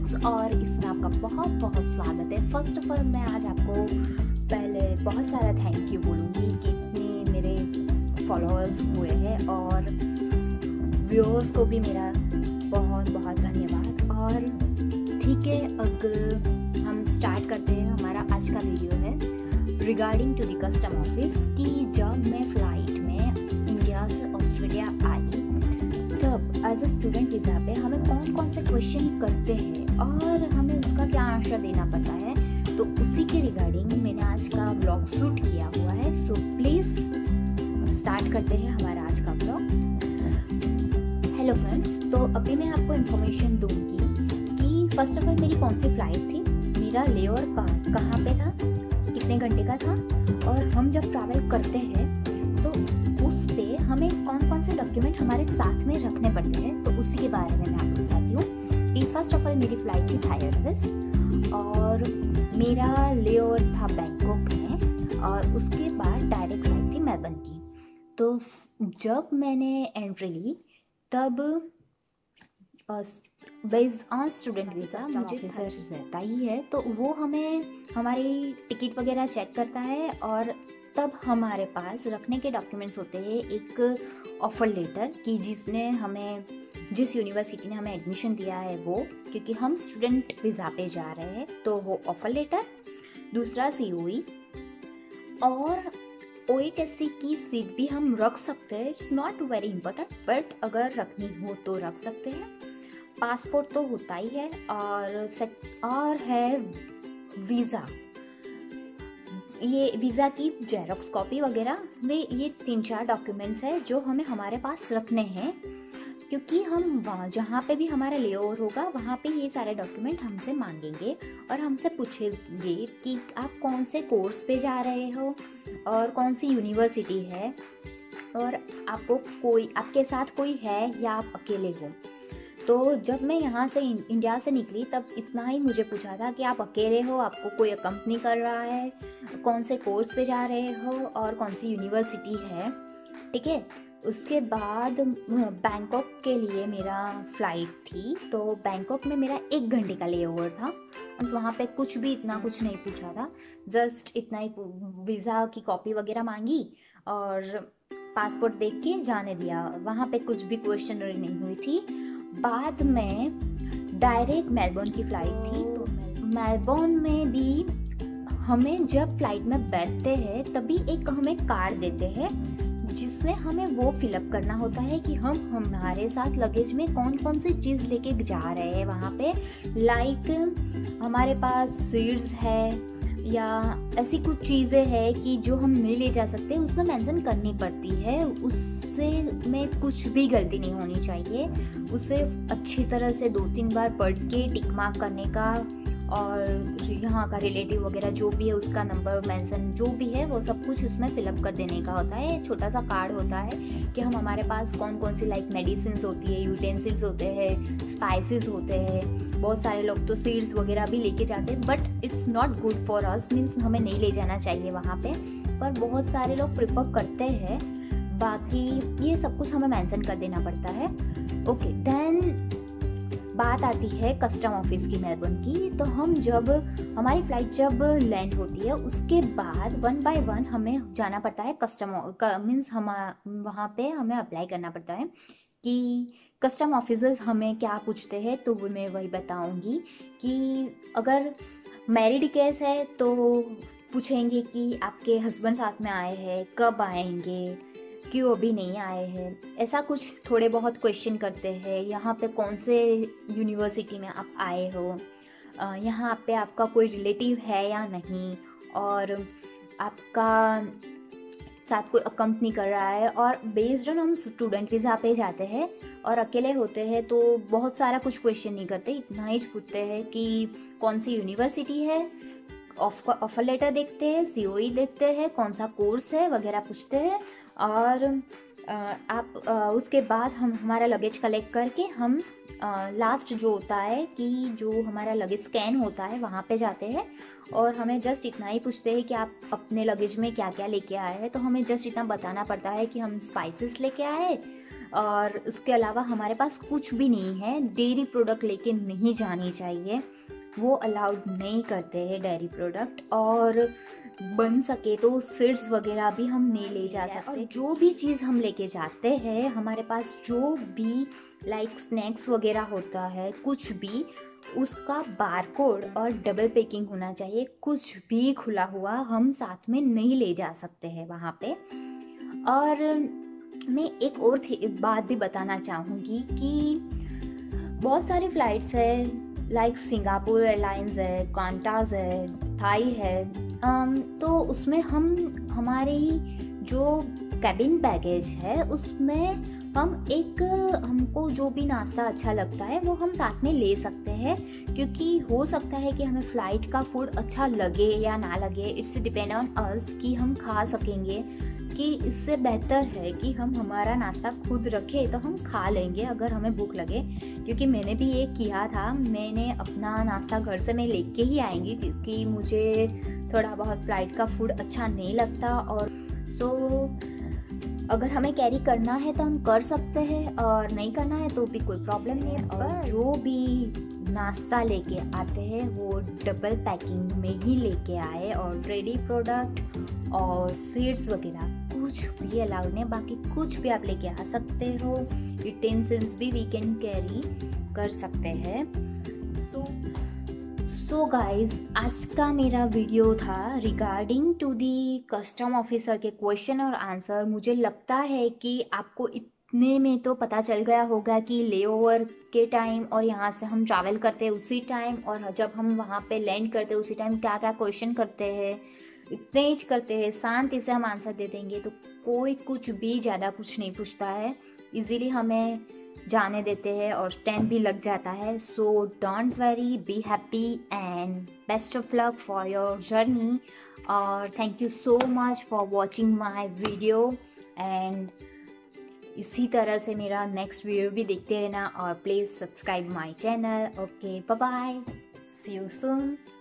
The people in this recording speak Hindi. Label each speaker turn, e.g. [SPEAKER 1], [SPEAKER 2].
[SPEAKER 1] व्लॉग्स और इसमें आपका बहुत बहुत स्वागत है। फर्स्ट ऑफ ऑल मैं आज आपको पहले बहुत सारा थैंक यू बोलूँगी कि इतने मेरे फॉलोअर्स हुए हैं और व्यूअर्स को भी मेरा बहुत बहुत धन्यवाद। और ठीक है, अगर हम स्टार्ट करते हैं, हमारा आज का वीडियो है regarding to the custom office कि जब मैं फ़्लाइट में इंडिया से ऑस्ट्रेलिया आई तब एज ए स्टूडेंट वीज़ा पे हमें कौन कौन से क्वेश्चन करते हैं और हमें उसका क्या आंसर देना पड़ता है, तो उसी के रिगार्डिंग मैंने आज का ब्लॉग शूट किया हुआ है। सो प्लीज़ स्टार्ट करते हैं हमारा आज का ब्लॉग। हेलो फ्रेंड्स, तो अभी मैं आपको इन्फॉर्मेशन दूंगी कि फर्स्ट ऑफ ऑल मेरी कौन सी फ़्लाइट थी, मेरा लेओवर कहाँ पे था, कितने घंटे का था, और हम जब ट्रैवल करते हैं तो उस पे हमें कौन कौन से डॉक्यूमेंट हमारे साथ में रखने पड़ते हैं, तो उसी के बारे में मैं आपको बताती हूँ। कि फर्स्ट ऑफ ऑल मेरी फ़्लाइट थी थाई एयरवेज और मेरा लेओवर था बैंकॉक में और उसके बाद डायरेक्ट फ़्लाइट थी मेलबर्न की। तो जब मैंने एंट्री ली तब बेस्ड ऑन स्टूडेंट वीज़ा मुझे ऑफिसर रहता ही है, तो वो हमें हमारी टिकट वगैरह चेक करता है और तब हमारे पास रखने के डॉक्यूमेंट्स होते हैं। एक ऑफ़र लेटर कि जिस यूनिवर्सिटी ने हमें एडमिशन दिया है वो, क्योंकि हम स्टूडेंट वीज़ा पे जा रहे हैं तो वो ऑफ़र लेटर, दूसरा COE और OHSC की सीट भी हम रख सकते हैं। It's not very important, but अगर रखनी हो तो रख सकते हैं। पासपोर्ट तो होता ही है और है वीज़ा, ये वीज़ा की जेरोक्स कॉपी वगैरह में ये 3-4 डॉक्यूमेंट्स है जो हमें हमारे पास रखने हैं, क्योंकि हम वहाँ जहाँ पे भी हमारा लेओवर होगा वहाँ पे ये सारे डॉक्यूमेंट हमसे मांगेंगे और हमसे पूछेंगे कि आप कौन से कोर्स पे जा रहे हो और कौन सी यूनिवर्सिटी है और आपके साथ कोई है या आप अकेले हो। तो जब मैं यहाँ से इंडिया से निकली तब इतना ही मुझे पूछा था कि आप अकेले हो, आपको कोई अकम्पनी कर रहा है, कौन से कोर्स पे जा रहे हो और कौन सी यूनिवर्सिटी है, ठीक है। उसके बाद बैंकॉक के लिए मेरा फ़्लाइट थी, तो बैंकॉक में मेरा 1 घंटे का लेओवर था। वहाँ पे कुछ नहीं पूछा था, जस्ट इतना ही वीज़ा की कॉपी वगैरह मांगी और पासपोर्ट देख के जाने दिया। वहाँ पे कुछ भी क्वेश्चन नहीं हुई थी। बाद में डायरेक्ट मेलबर्न की फ़्लाइट थी, तो मेलबर्न में भी हमें जब फ़्लाइट में बैठते हैं तभी एक हमें कार्ड देते हैं जिसमें हमें वो फिलअप करना होता है कि हम हमारे साथ लगेज में कौन कौन सी चीज़ लेके जा रहे हैं वहाँ पे। लाइक हमारे पास सीड्स है या ऐसी कुछ चीज़ें हैं कि जो हम नहीं ले जा सकते, उसमें मेंशन करनी पड़ती है। उससे में कुछ भी गलती नहीं होनी चाहिए। उसे अच्छी तरह से 2-3 बार पढ़ के टिक मार्क करने का और यहाँ का रिलेटिव वगैरह जो भी है उसका नंबर मेंशन जो भी है वो सब कुछ उसमें फिलअप कर देने का होता है। छोटा सा कार्ड होता है कि हम हमारे पास कौन कौन सी लाइक मेडिसिन होती है, यूटेंसिल्स होते हैं, स्पाइसेस होते हैं। बहुत सारे लोग तो सीड्स वगैरह भी लेके जाते हैं, but it's not good for us, means हमें नहीं ले जाना चाहिए वहाँ पे, पर बहुत सारे लोग प्रेफर करते हैं। बाकी ये सब कुछ हमें मेंशन कर देना पड़ता है। ओके, देन बात आती है कस्टम ऑफिस की मेलबर्न की। तो हमारी फ़्लाइट जब लैंड होती है उसके बाद 1 बाय 1 हमें जाना पड़ता है मीन्स वहाँ पे हमें अप्लाई करना पड़ता है कि कस्टम ऑफिसर्स हमें क्या पूछते हैं। तो मैं वही बताऊँगी कि अगर मैरिड केस है तो पूछेंगे कि आपके हस्बैंड साथ में आए हैं, कब आएंगे, क्यों अभी नहीं आए हैं, ऐसा कुछ थोड़े बहुत क्वेश्चन करते हैं। यहाँ पे कौन से यूनिवर्सिटी में आप आए हो, यहाँ पे आपका कोई रिलेटिव है या नहीं, और आपका साथ कोई अकम्पनी कर रहा है। और बेस्ड ऑन हम स्टूडेंट वीज़ा पे जाते हैं और अकेले होते हैं तो बहुत सारा कुछ क्वेश्चन नहीं करते, इतना ही पूछते हैं कि कौन सी यूनिवर्सिटी है, ऑफर लेटर देखते हैं, COE देखते हैं, कौन सा कोर्स है वगैरह पूछते हैं। और उसके बाद हम हमारा लगेज कलेक्ट करके हम लास्ट जो होता है कि जो हमारा लगेज स्कैन होता है वहाँ पे जाते हैं और हमें जस्ट इतना ही पूछते हैं कि आप अपने लगेज में क्या क्या लेके आए हैं। तो हमें जस्ट इतना बताना पड़ता है कि हम स्पाइसेस लेके आए और उसके अलावा हमारे पास कुछ भी नहीं है। डेयरी प्रोडक्ट लेके नहीं जानी चाहिए, वो अलाउड नहीं करते हैं डेयरी प्रोडक्ट। और बन सके तो सीड्स वगैरह भी हम नहीं ले जा सकते। और जो भी चीज़ हम लेके जाते हैं, हमारे पास जो भी लाइक स्नैक्स वगैरह होता है, कुछ भी, उसका बारकोड और डबल पैकिंग होना चाहिए। कुछ भी खुला हुआ हम साथ में नहीं ले जा सकते हैं वहाँ पे। और मैं एक और बात भी बताना चाहूँगी कि बहुत सारी फ़्लाइट्स है, लाइक सिंगापुर एयरलाइंस है, कांटास है, थाई है, तो उसमें हम हमारी जो कैबिन बैगेज है उसमें हमको जो भी नाश्ता अच्छा लगता है वो हम साथ में ले सकते हैं। क्योंकि हो सकता है कि हमें फ़्लाइट का फूड अच्छा लगे या ना लगे, इट्स डिपेंड ऑन अस कि हम खा सकेंगे, कि इससे बेहतर है कि हम हमारा नाश्ता खुद रखें तो हम खा लेंगे अगर हमें भूख लगे। क्योंकि मैंने भी ये किया था, मैंने अपना नाश्ता घर से मैं लेके ही आएंगी क्योंकि मुझे थोड़ा बहुत फ्लाइट का फूड अच्छा नहीं लगता। और अगर हमें कैरी करना है तो हम कर सकते हैं, और नहीं करना है तो भी कोई प्रॉब्लम नहीं है। और जो भी नाश्ता लेके आते हैं वो डबल पैकिंग में ही लेके आए, और रेडी प्रोडक्ट और सीड्स वगैरह कुछ भी अलाउड नहीं। बाकी कुछ भी आप लेके आ सकते हो, यूटेंसिल्स भी वी कैन कैरी कर सकते हैं। सो गाइज, आज का मेरा वीडियो था regarding to the custom officer के क्वेश्चन और आंसर। मुझे लगता है कि आपको इतने में तो पता चल गया होगा कि लेओवर के टाइम और यहाँ से हम ट्रैवल करते हैं उसी टाइम, और जब हम वहाँ पे लैंड करते हैं उसी टाइम क्या क्या क्वेश्चन करते हैं। इतने ही करते हैं, शांति से हम आंसर दे देंगे तो कोई कुछ भी ज़्यादा कुछ नहीं पूछता है, इजीली हमें जाने देते हैं और स्टैंड भी लग जाता है। So don't worry, be happy and best of luck for your journey. और thank you so much for watching my video, and इसी तरह से मेरा नेक्स्ट वीडियो भी देखते रहना, और please subscribe my channel. Okay, bye bye, see you soon.